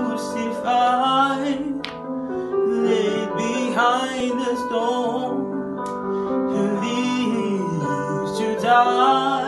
crucified, laid behind the stone, who lives to die.